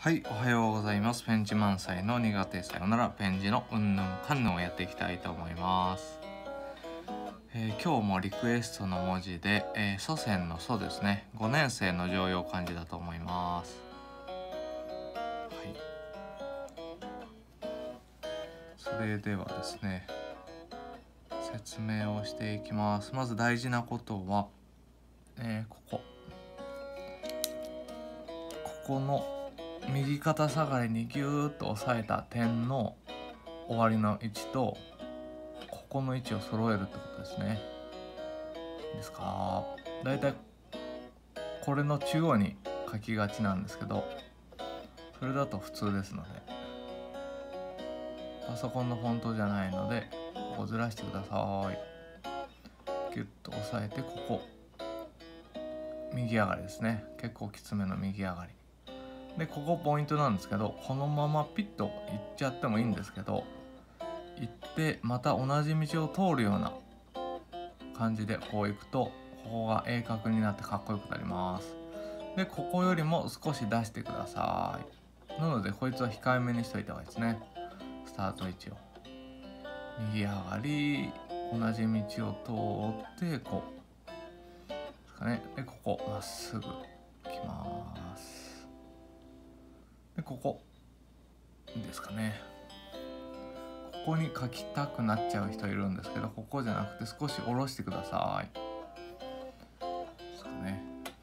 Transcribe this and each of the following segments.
はい、おはようございます。ペンチ満載の苦手さよならペン字のうんぬんかんぬんをやっていきたいと思います。今日もリクエストの文字で、祖先の祖ですね、5年生の常用漢字だと思います。はい、それではですね、説明をしていきます。まず大事なことは、ここの右肩下がりにギューッと押さえた点の終わりの位置とここの位置を揃えるってことですね。いいですか？だいたいこれの中央に書きがちなんですけど、それだと普通ですので、パソコンのフォントじゃないのでここずらしてください。ギュッと押さえて、ここ右上がりですね。結構きつめの右上がりで、ここポイントなんですけど、このままピッといっちゃってもいいんですけど、行ってまた同じ道を通るような感じでこう行くと、ここが鋭角になってかっこよくなります。で、ここよりも少し出してください。なのでこいつは控えめにしといた方がいいですね。スタート位置を右上がり、同じ道を通ってこうですかね。で、ここまっすぐ来ます。で、ここいいですかね。ここに書きたくなっちゃう人いるんですけど、ここじゃなくて少し下ろしてください。ですかね。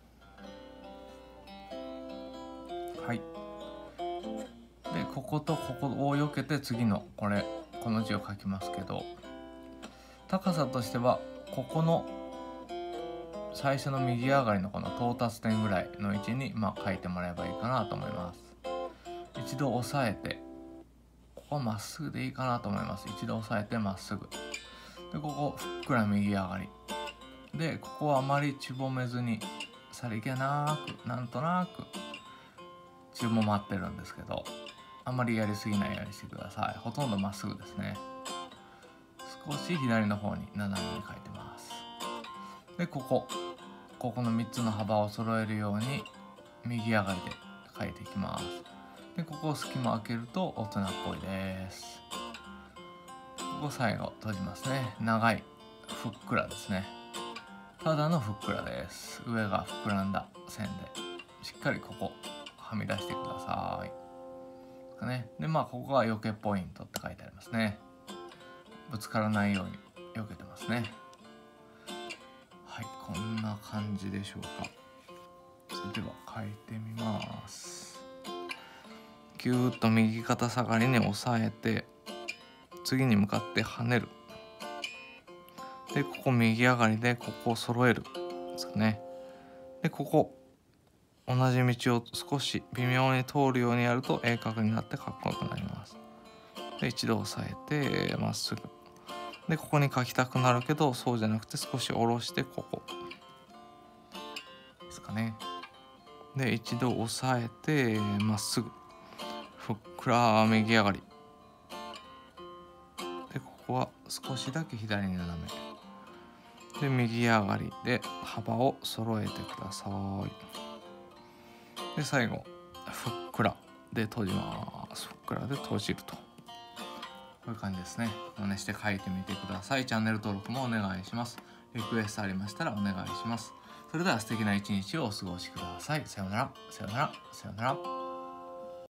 はい。で、こことここを避けて次のこの字を書きますけど、高さとしてはここの最初の右上がりのこの到達点ぐらいの位置に書いてもらえばいいかなと思います。一度押さえて、ここはまっすぐでいいかなと思います。一度押さえてまっすぐで、ここふっくら右上がりで、ここはあまりちぼめずにさりげなく、なんとなくちぼまってるんですけど、あんまりやりすぎないようにしてください。ほとんどまっすぐですね。少し左の方に斜めに書いてます。で、ここの3つの幅を揃えるように右上がりで書いていきます。で、ここを隙間開けると大人っぽいです。ここ最後閉じますね。長いふっくらですね。ただのふっくらです。上が膨らんだ線でしっかりここはみ出してください。ですかね。で、ここが避けポイントって書いてありますね。ぶつからないように避けてますね。はい、こんな感じでしょうか。それでは書いてみます。ぎゅーっと右肩下がりに押さえて、次に向かって跳ねる。で、ここ右上がりでここを揃えるですかね。で、ここ同じ道を少し微妙に通るようにやると鋭角になってかっこよくなります。で、一度押さえてまっすぐで、ここに書きたくなるけど、そうじゃなくて少し下ろしてここですかね。で、一度押さえてまっすぐふっくら右上がりで、ここは少しだけ左に斜めで、右上がりで幅を揃えてください。で、最後ふっくらで閉じます。ふっくらで閉じると、こういう感じですね。真似して書いてみてください。チャンネル登録もお願いします。リクエストありましたらお願いします。それでは素敵な一日をお過ごしください。さようなら、さようなら、さようなら。